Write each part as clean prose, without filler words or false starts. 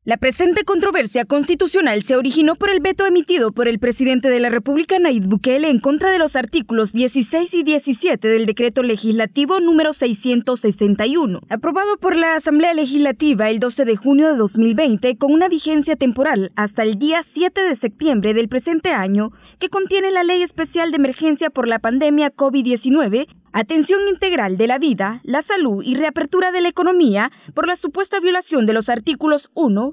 La presente controversia constitucional se originó por el veto emitido por el presidente de la República, Nayib Bukele, en contra de los artículos 16 y 17 del Decreto Legislativo número 661, aprobado por la Asamblea Legislativa el 12 de junio de 2020, con una vigencia temporal hasta el día 7 de septiembre del presente año, que contiene la Ley Especial de Emergencia por la Pandemia COVID-19, atención integral de la vida, la salud y reapertura de la economía por la supuesta violación de los artículos 1,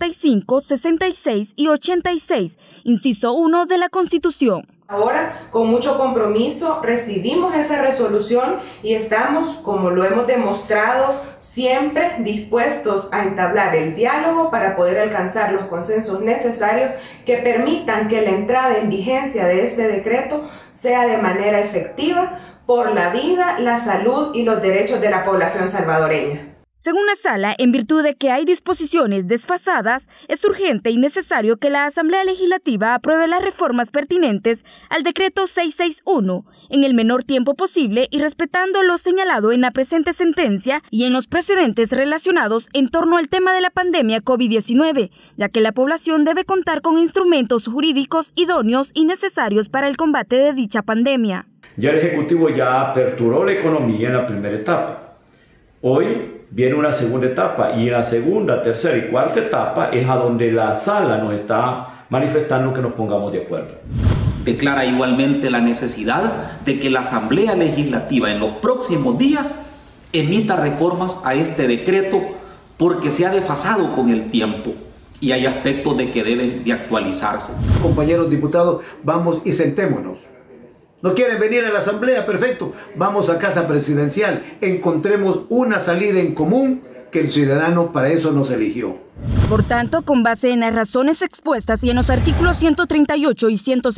65, 66 y 86, inciso 1 de la Constitución. Ahora, con mucho compromiso, recibimos esa resolución y estamos, como lo hemos demostrado, siempre dispuestos a entablar el diálogo para poder alcanzar los consensos necesarios que permitan que la entrada en vigencia de este decreto sea de manera efectiva por la vida, la salud y los derechos de la población salvadoreña. Según la Sala, en virtud de que hay disposiciones desfasadas, es urgente y necesario que la Asamblea Legislativa apruebe las reformas pertinentes al Decreto 661 en el menor tiempo posible y respetando lo señalado en la presente sentencia y en los precedentes relacionados en torno al tema de la pandemia COVID-19, ya que la población debe contar con instrumentos jurídicos idóneos y necesarios para el combate de dicha pandemia. Ya el Ejecutivo ya aperturó la economía en la primera etapa. Hoy viene una segunda etapa y en la segunda, tercera y cuarta etapa es a donde la Sala nos está manifestando que nos pongamos de acuerdo. Declara igualmente la necesidad de que la Asamblea Legislativa en los próximos días emita reformas a este decreto porque se ha desfasado con el tiempo y hay aspectos de que deben de actualizarse. Compañeros diputados, vamos y sentémonos. ¿No quieren venir a la Asamblea? Perfecto. Vamos a Casa Presidencial. Encontremos una salida en común que el ciudadano para eso nos eligió. Por tanto, con base en las razones expuestas y en los artículos 138 y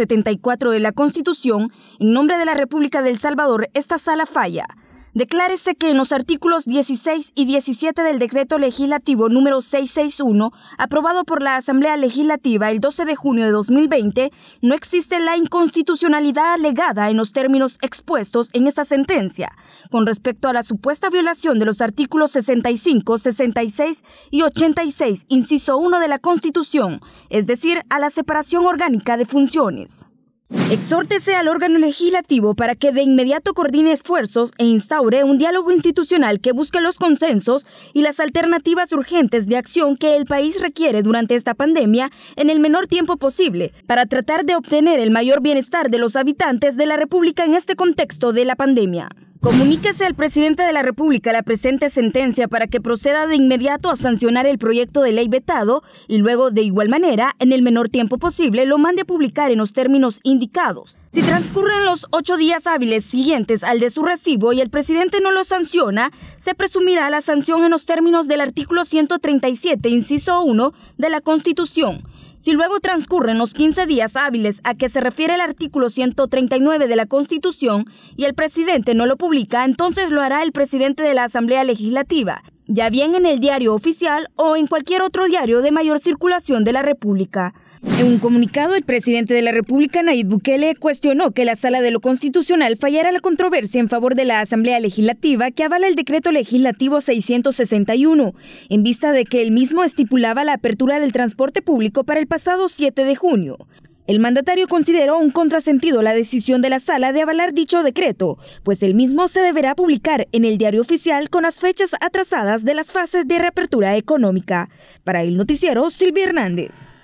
174 de la Constitución, en nombre de la República de El Salvador, esta Sala falla. Declárese que en los artículos 16 y 17 del Decreto Legislativo número 661, aprobado por la Asamblea Legislativa el 12 de junio de 2020, no existe la inconstitucionalidad alegada en los términos expuestos en esta sentencia, con respecto a la supuesta violación de los artículos 65, 66 y 86, inciso 1 de la Constitución, es decir, a la separación orgánica de funciones. Exhórtese al órgano legislativo para que de inmediato coordine esfuerzos e instaure un diálogo institucional que busque los consensos y las alternativas urgentes de acción que el país requiere durante esta pandemia en el menor tiempo posible, para tratar de obtener el mayor bienestar de los habitantes de la República en este contexto de la pandemia. Comuníquese al presidente de la República la presente sentencia para que proceda de inmediato a sancionar el proyecto de ley vetado y luego, de igual manera, en el menor tiempo posible, lo mande a publicar en los términos indicados. Si transcurren los 8 días hábiles siguientes al de su recibo y el presidente no lo sanciona, se presumirá la sanción en los términos del artículo 137, inciso 1 de la Constitución. Si luego transcurren los 15 días hábiles a que se refiere el artículo 139 de la Constitución y el presidente no lo publica, entonces lo hará el presidente de la Asamblea Legislativa, ya bien en el Diario Oficial o en cualquier otro diario de mayor circulación de la República. En un comunicado, el presidente de la República, Nayib Bukele, cuestionó que la Sala de lo Constitucional fallara la controversia en favor de la Asamblea Legislativa que avala el Decreto Legislativo 661, en vista de que el mismo estipulaba la apertura del transporte público para el pasado 7 de junio. El mandatario consideró un contrasentido la decisión de la Sala de avalar dicho decreto, pues el mismo se deberá publicar en el Diario Oficial con las fechas atrasadas de las fases de reapertura económica. Para el noticiero, Silvia Hernández.